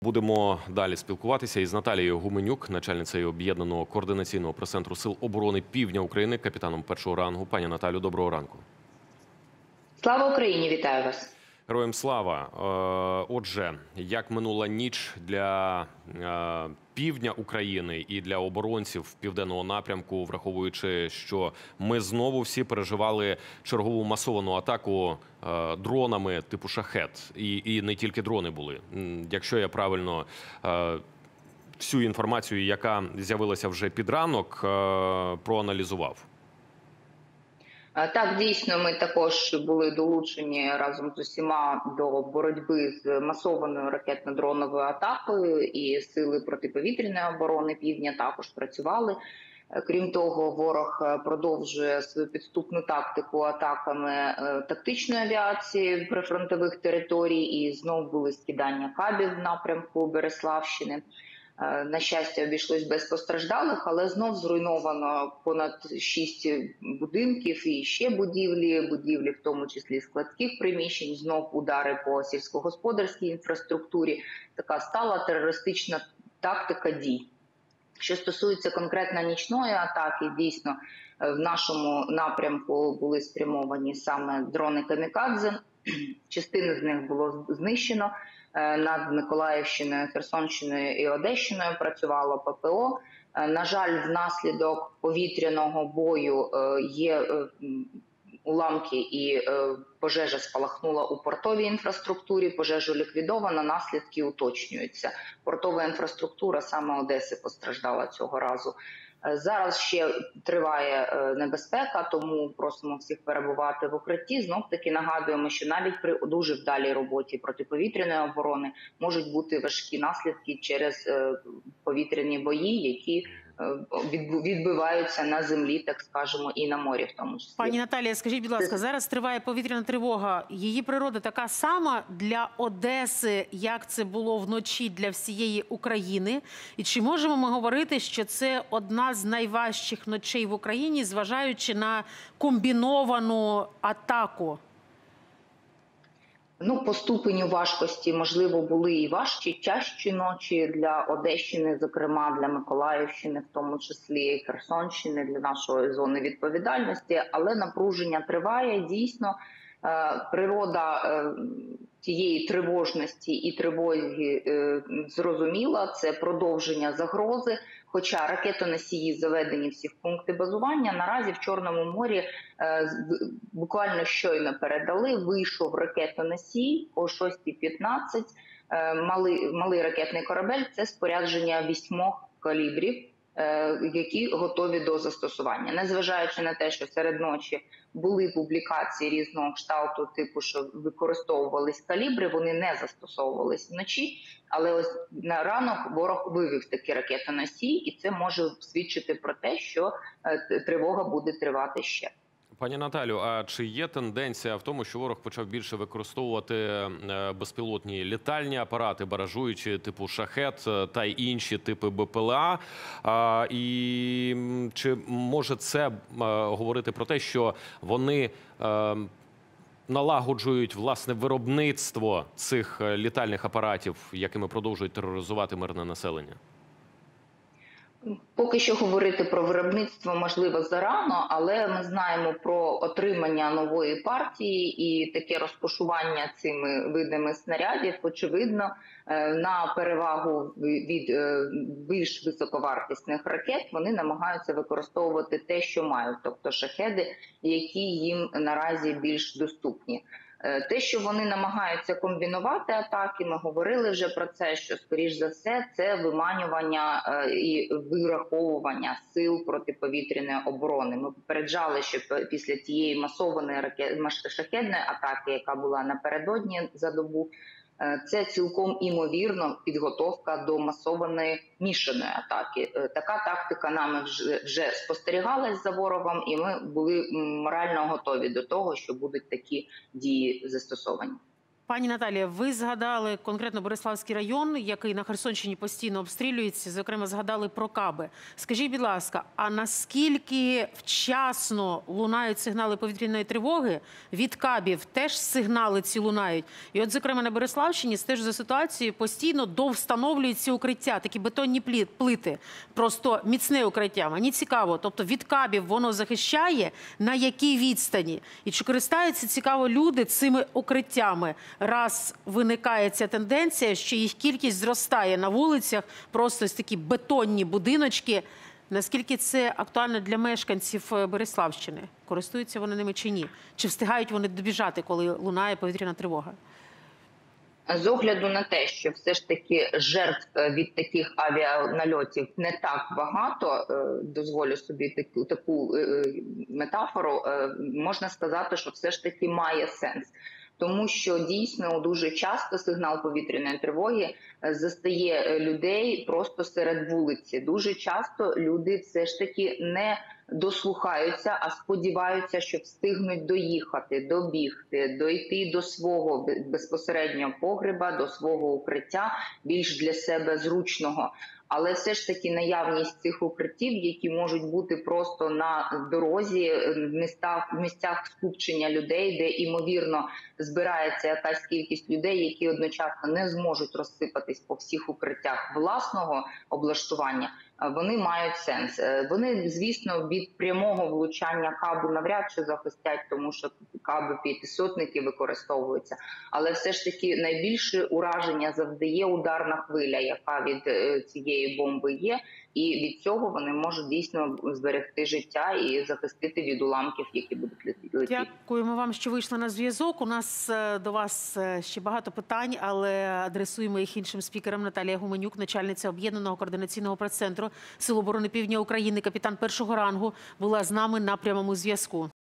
Будемо далі спілкуватися із Наталією Гуменюк, начальницею Об'єднаного координаційного прес-центру Сил оборони Півдня України, капітаном першого рангу. Пані Наталю, доброго ранку. Слава Україні! Вітаю вас! Героям слава! Отже, як минула ніч для півдня України і для оборонців південного напрямку, враховуючи, що ми знову всі переживали чергову масовану атаку дронами типу «Шахед». І не тільки дрони були. Якщо я правильно всю інформацію, яка з'явилася вже під ранок, проаналізував. Так, дійсно, ми також були долучені разом з усіма до боротьби з масованою ракетно-дроновою атакою, і сили протиповітряної оборони Півдня також працювали. Крім того, ворог продовжує свою підступну тактику атаками тактичної авіації прифронтових територій, і знову були скидання кабів в напрямку Береславщини. На щастя, обійшлось без постраждалих, але знов зруйновано понад 6 будинків і ще будівлі, в тому числі складських приміщень, знов удари по сільськогосподарській інфраструктурі. Така стала терористична тактика дій. Що стосується конкретно нічної атаки, дійсно в нашому напрямку були спрямовані саме дрони «Камікадзе». Частину з них було знищено. Над Миколаївщиною, Херсонщиною і Одещиною працювало ППО. На жаль, внаслідок повітряного бою є уламки і пожежа спалахнула у портовій інфраструктурі, пожежу ліквідовано, наслідки уточнюються. Портова інфраструктура саме Одеси постраждала цього разу. Зараз ще триває небезпека, тому просимо всіх перебувати в укритті. Знов-таки нагадуємо, що навіть при дуже вдалій роботі протиповітряної оборони можуть бути важкі наслідки через повітряні бої, які відбиваються на землі, так скажемо, і на морі в тому числі. Пані Наталія, скажіть, будь ласка, зараз триває повітряна тривога. Її природа така сама для Одеси, як це було вночі для всієї України? І чи можемо ми говорити, що це одна з найважчих ночей в Україні, зважаючи на комбіновану атаку? По ступеню важкості, можливо, були і важчі, тяжчі ночі для Одещини, зокрема для Миколаївщини, в тому числі Херсонщини, для нашої зони відповідальності. Але напруження триває, дійсно. Природа тієї тривожності і тривоги зрозуміла, це продовження загрози. Хоча ракетоносії заведені всі в пункти базування, наразі в Чорному морі буквально щойно передали, вийшов ракетоносій о 6:15, малий ракетний корабель, це спорядження 8 калібрів, які готові до застосування. Незважаючи на те, що серед ночі були публікації різного кшталту, типу, що використовувались калібри, вони не застосовувались вночі, але ось на ранок ворог вивів такі ракетоносій, і це може свідчити про те, що тривога буде тривати ще. Пані Наталю, а чи є тенденція в тому, що ворог почав більше використовувати безпілотні літальні апарати, баражуючі типу «Шахед» та й інші типи БПЛА? І чи може це говорити про те, що вони налагоджують, власне, виробництво цих літальних апаратів, якими продовжують тероризувати мирне населення? Поки що говорити про виробництво можливо зарано, але ми знаємо про отримання нової партії і таке розкошування цими видами снарядів, очевидно, на перевагу від більш високовартісних ракет вони намагаються використовувати те, що мають, тобто шахеди, які їм наразі більш доступні. Те, що вони намагаються комбінувати атаки, ми говорили вже про це, що, скоріш за все, це виманювання і вираховування сил протиповітряної оборони. Ми попереджали, що після тієї масованої шахедної атаки, яка була напередодні за добу, це цілком імовірно підготовка до масованої мішаної атаки. Така тактика нами вже спостерігалась за ворогом, і ми були морально готові до того, що будуть такі дії застосовані. Пані Наталія, ви згадали конкретно Бориславський район, який на Херсонщині постійно обстрілюється, зокрема згадали про каби. Скажіть, будь ласка, а наскільки вчасно лунають сигнали повітряної тривоги? Від кабів теж сигнали ці лунають? І от, зокрема, на Бориславщині стежу за ситуацією, постійно довстановлюються укриття, такі бетонні плити, просто міцне укриття. Мені цікаво, тобто від кабів воно захищає, на якій відстані? І чи користаються, цікаво, люди цими укриттями? Раз виникає ця тенденція, що їх кількість зростає на вулицях, просто ось такі бетонні будиночки. Наскільки це актуально для мешканців Бориславщини? Користуються вони ними чи ні? Чи встигають вони добіжати, коли лунає повітряна тривога? З огляду на те, що все ж таки жертв від таких авіанальотів не так багато, дозволю собі таку метафору, можна сказати, що все ж таки має сенс. Тому що дійсно дуже часто сигнал повітряної тривоги застає людей просто серед вулиці. Дуже часто люди все ж таки не дослухаються, а сподіваються, що встигнуть доїхати, добігти, дойти до свого безпосереднього погреба, до свого укриття, більш для себе зручного. Але все ж таки наявність цих укриттів, які можуть бути просто на дорозі, в місцях скупчення людей, де, ймовірно, збирається якась кількість людей, які одночасно не зможуть розсипатись по всіх укриттях власного облаштування, вони мають сенс. Вони, звісно, від прямого влучання кабу навряд чи захистять, тому що каби п'ятисотники використовуються. Але все ж таки найбільше ураження завдає ударна хвиля, яка від цієї бомби є. І від цього вони можуть дійсно зберегти життя і захистити від уламків, які будуть летіти. Дякуємо вам, що вийшли на зв'язок. У нас до вас ще багато питань, але адресуємо їх іншим спікерам. Наталія Гуменюк, начальниця Об'єднаного координаційного прес-центру Сил оборони Півдня України, капітан першого рангу, була з нами на прямому зв'язку.